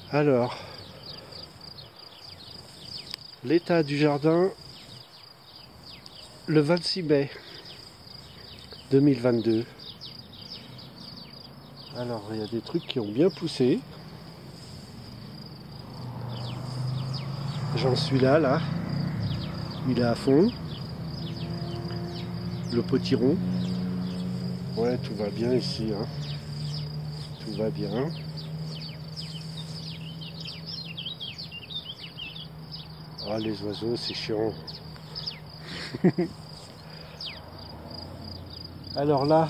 Alors, l'état du jardin le 26 mai 2022. Alors, il y a des trucs qui ont bien poussé. J'en suis là. Il est à fond. Le potiron. Ouais, tout va bien ici. Hein. Tout va bien. Ah, les oiseaux, c'est chiant. Alors là,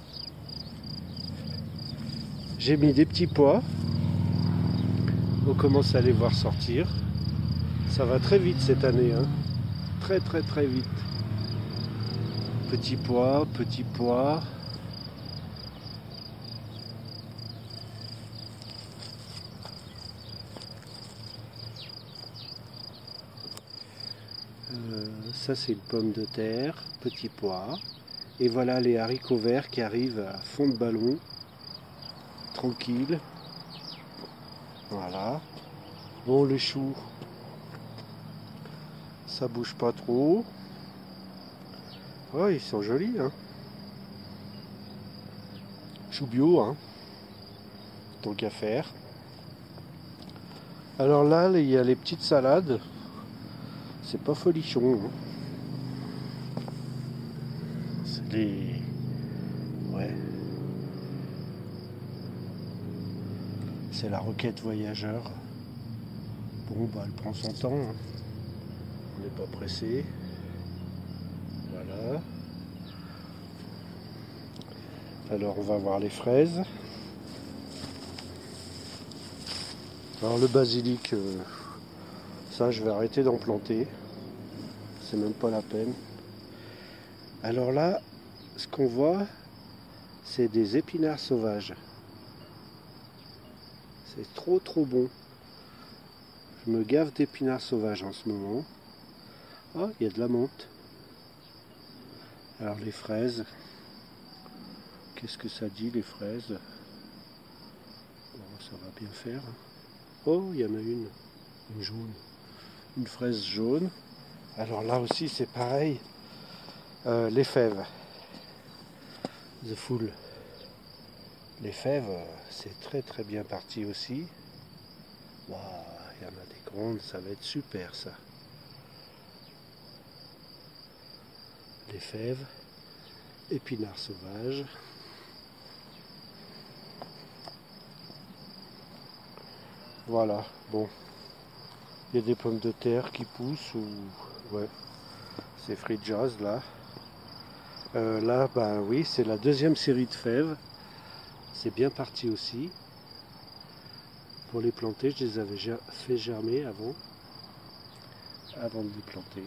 j'ai mis des petits pois. On commence à les voir sortir. Ça va très vite cette année. Hein. Très vite. Petits pois. Ça c'est une pomme de terre, petits pois. Et voilà les haricots verts qui arrivent à fond de ballon. Tranquille. Voilà. Bon, les choux, ça bouge pas trop. Oh, ils sont jolis, hein. Choux bio, hein. Tant qu'à faire. Alors là, il y a les petites salades. C'est pas folichon, hein. C'est des... Ouais. C'est la roquette voyageur. Bon, bah, elle prend son temps. Hein. On n'est pas pressé. Voilà. Alors, on va voir les fraises. Alors, le basilic, ça, je vais arrêter d'en planter. C'est même pas la peine. Alors là, ce qu'on voit, c'est des épinards sauvages. C'est trop bon. Je me gave d'épinards sauvages en ce moment. Oh, il y a de la menthe. Alors les fraises. Qu'est-ce que ça dit les fraises? Bon, ça va bien faire. Oh, il y en a une jaune. Une fraise jaune. Alors là aussi c'est pareil. Les fèves. The Fool. Les fèves, c'est très bien parti aussi. Wow, il y en a des grandes, ça va être super ça. Les fèves, épinards sauvages. Voilà, bon. Il y a des pommes de terre qui poussent ou... Ouais, c'est Free Jazz là. Là, ben oui, c'est la deuxième série de fèves. C'est bien parti aussi. Pour les planter, je les avais fait germer avant de les planter.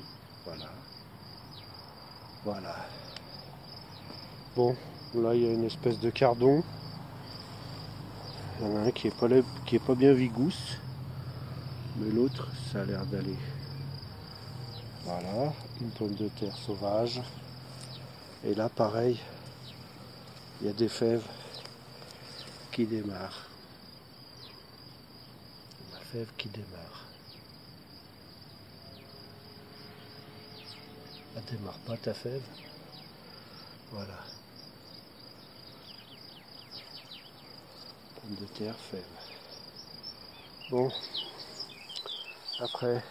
Voilà. Bon, là il y a une espèce de cardon. Il y en a un qui est pas bien vigousse, mais l'autre, ça a l'air d'aller. Voilà, une pomme de terre sauvage. Et là, pareil, il y a des fèves qui démarrent. La fève qui démarre. Elle démarre pas ta fève. Voilà. Pomme de terre, fève. Bon. Après,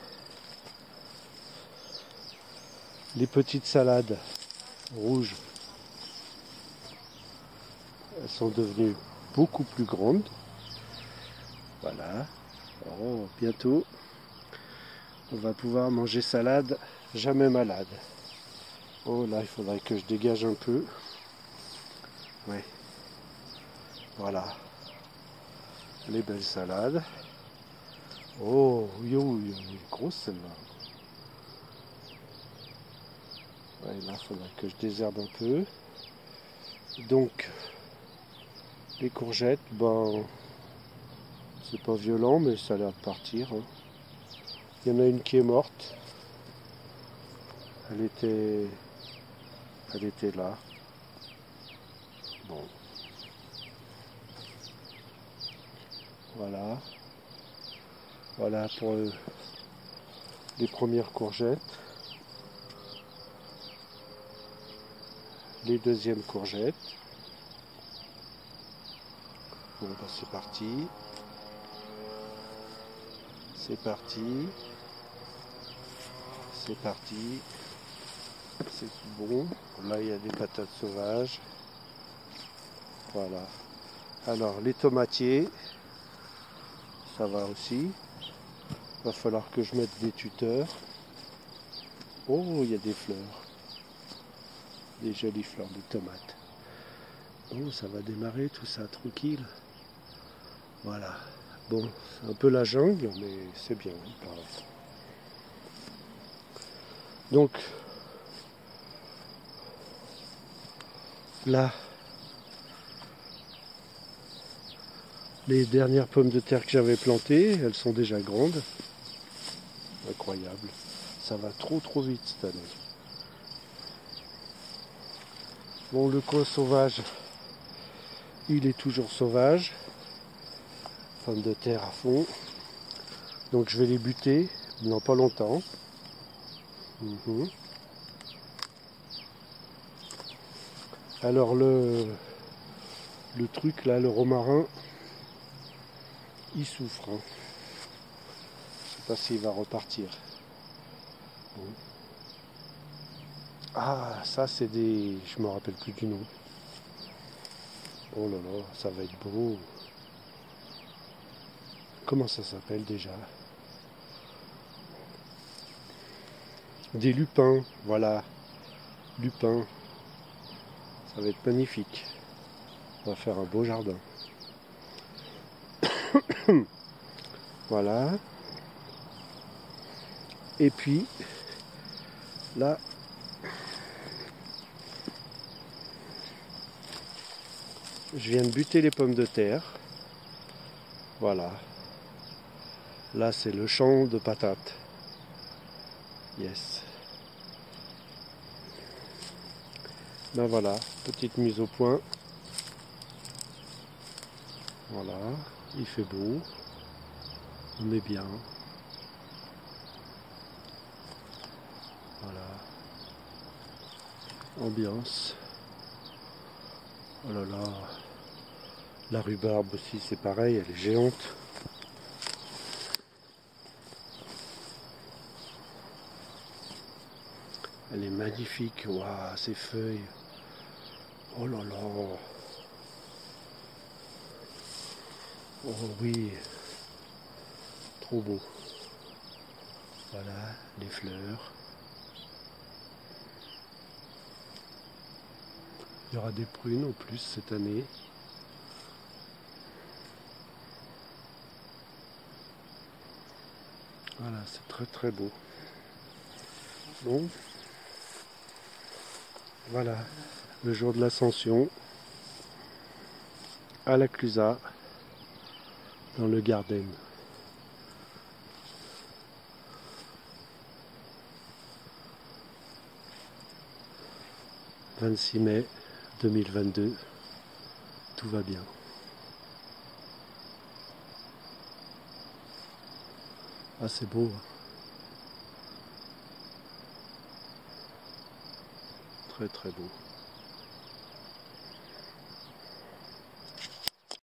les petites salades rouges, elles sont devenues beaucoup plus grandes. Voilà. Oh, bientôt, on va pouvoir manger salade jamais malade. Oh là, il faudrait que je dégage un peu. Oui. Voilà. Les belles salades. Oh, yo, elle est grosse celle-là. Ouais, là, il faudrait que je désherbe un peu. Donc, les courgettes, ben, c'est pas violent, mais ça a l'air de partir. Hein. Il y en a une qui est morte. Elle était là. Bon. Voilà. Voilà pour les premières courgettes. Les deuxièmes courgettes. Bon, bah, c'est parti. C'est parti. C'est parti. C'est bon. Là, il y a des patates sauvages. Voilà. Alors, les tomatiers, ça va aussi. Va falloir que je mette des tuteurs. Oh, il y a des fleurs. Des jolies fleurs de tomates. Oh, ça va démarrer tout ça, tranquille. Voilà. Bon, c'est un peu la jungle, mais c'est bien, il paraît. Donc, là, les dernières pommes de terre que j'avais plantées, elles sont déjà grandes. Incroyable. Ça va trop vite cette année. Bon, le coin sauvage, il est toujours sauvage. Pommes de terre à fond. Donc je vais les buter dans pas longtemps. Alors le truc là, le romarin, il souffre. Hein. Je sais pas s'il va repartir. Bon. Ah, ça c'est des... Je me rappelle plus du nom. Oh là là, ça va être beau. Comment ça s'appelle déjà? Des lupins, voilà. Lupins. Ça va être magnifique. On va faire un beau jardin. Voilà. Et puis, là, je viens de buter les pommes de terre. Voilà. Là, c'est le champ de patates. Yes. Ben voilà, petite mise au point. Voilà, il fait beau. On est bien. Voilà. Ambiance. Oh là là. La rhubarbe aussi, c'est pareil, elle est géante. Elle est magnifique. Waouh, ses feuilles. Oh là là. Oh oui. Trop beau. Voilà, les fleurs. Il y aura des prunes en plus cette année. Voilà, c'est très beau. Bon, voilà, le jour de l'Ascension à la Clusaz, dans le Garden. « 26 mai 2022, tout va bien. » Ah, c'est beau. Hein. Très beau.